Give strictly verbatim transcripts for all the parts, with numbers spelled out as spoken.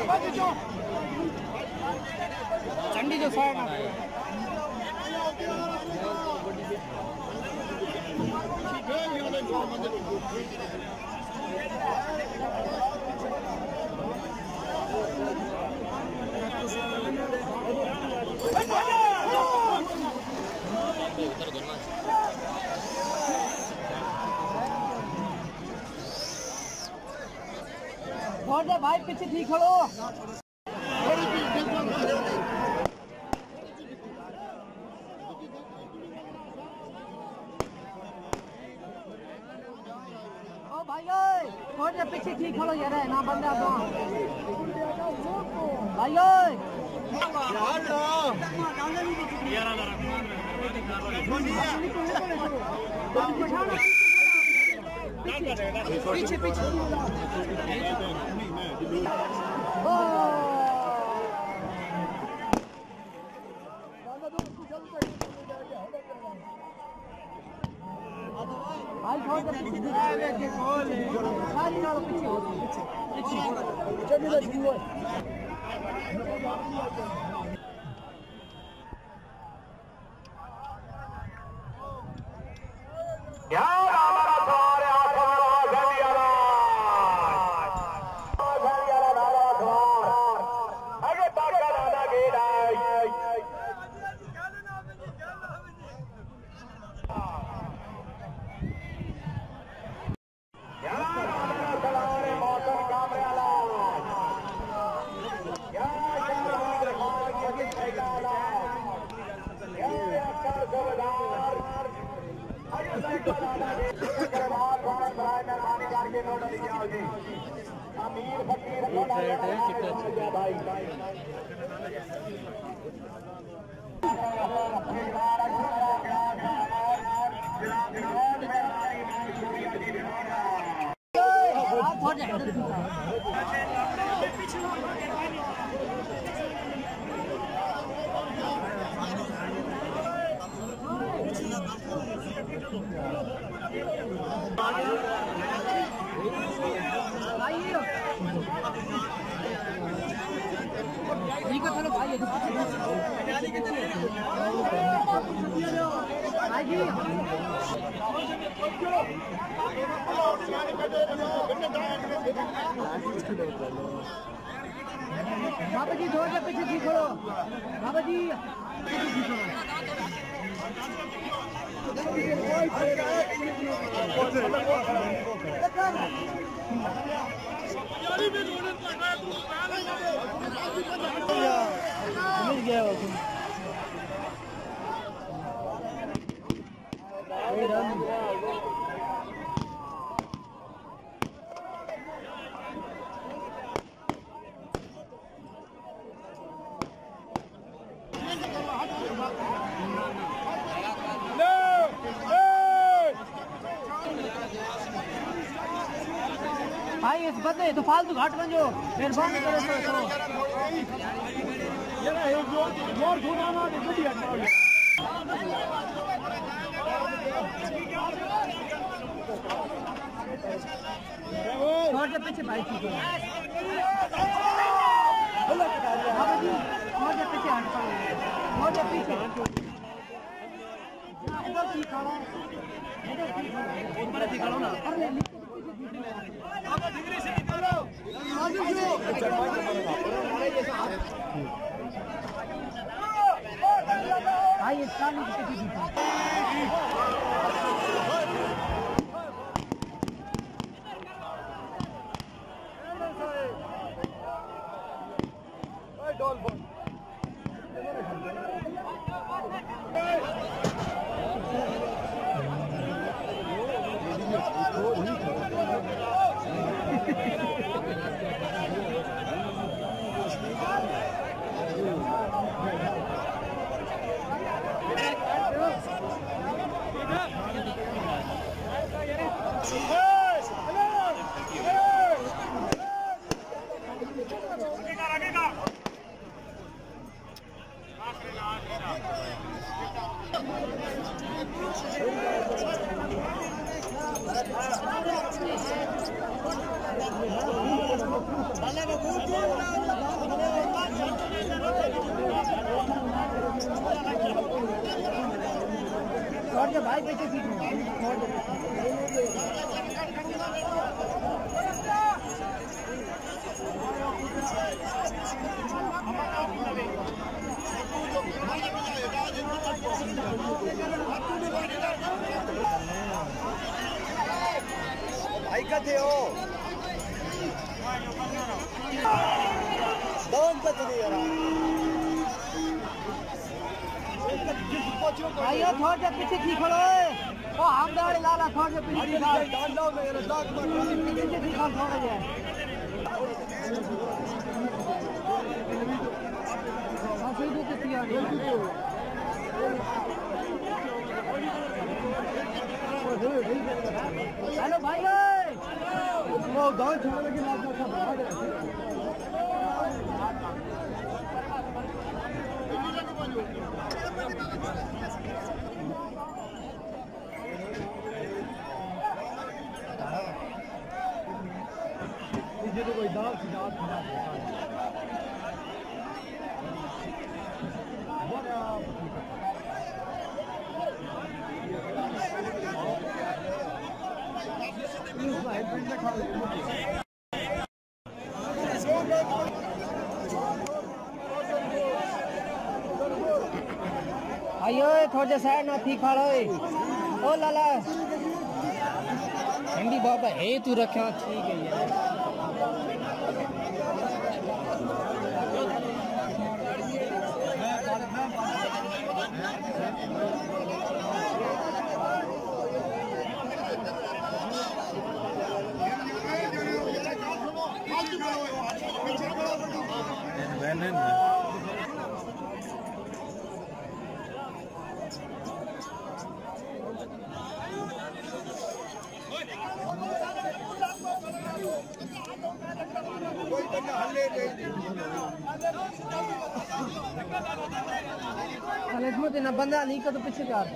चंडी जो साइड भाई पीछे ठीक खड़ो। ओ भाई ओए थोड़े पीछे ठीक खड़ो यार ना बंदा तो भाई ओए पीछे पीछे भाई थोड़ा पीछे बाबा जी थोड़ा पीछे ठीक करो बाबा जी मिल गया भाई इस बंदे तो फालतू घाट बन जो फिर बंद करो तो ये ना एक जोर जोर धोना ना गड्डी हटा छोड़ के पीछे भाई ठीक है बाबा जी छोड़ के पीछे हट पाओ छोड़ के पीछे इधर ठीक खड़ा इधर ठीक ऊपर ठीक खड़ा ना आप डिग्री से निकालो भाई इसका नहीं किसी भी थोड़ के भाई पीछे सीट में थोड़ के भाई कथे हो दोन कथे यार आइयो थोड़ के पीछे की खड़ो है ओ हम दाढ़ी लाला थोड़ के पीछे डाल लो मेरे डाक मत पीछे की खड़ थोड़ा जाए हां सही तो कितनी आ गई हेलो भाई वो दान छोड़ने की बात कर रहा है ये तो कोई दाल सी दाल आइयो थोड़े साइड ना थी खड़ो ओ लाला हिंदी बाबा है तू रखा ठीक है यार इसमें ना बंदा नहीं का तो पीछे कर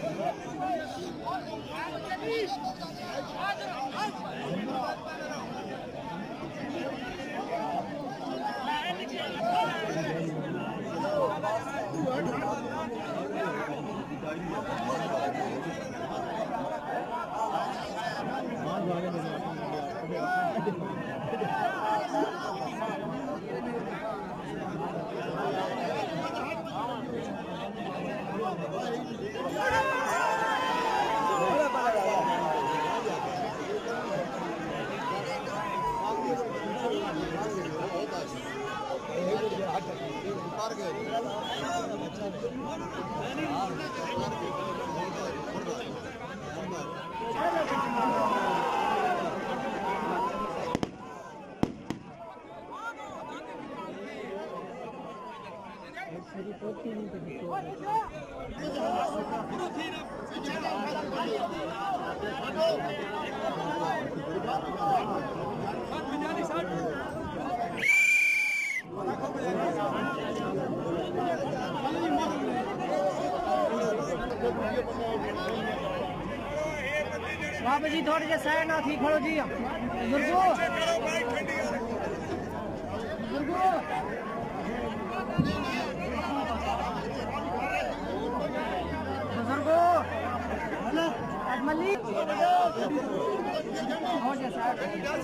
बाबा जी थोड़े जे साइड ना थी खड़ो जी बुजुर्गो बुजुर्गो बुजुर्गो हेलो अजमली हो जा साइड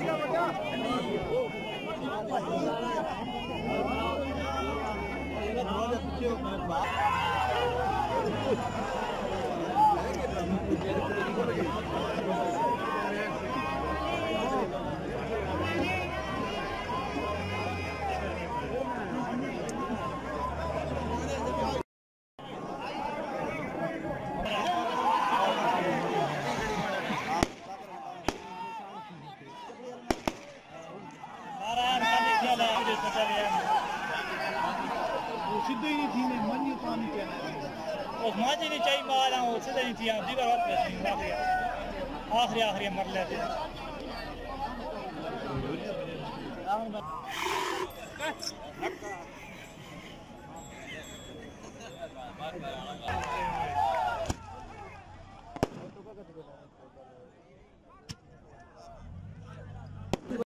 सीधे ही थी ने मन ही पानी के उस माजी ने चाहिए मारा वो सीधे ही थी दीवार हाथ पे थी आखिरी आखिरी मर लेते हैं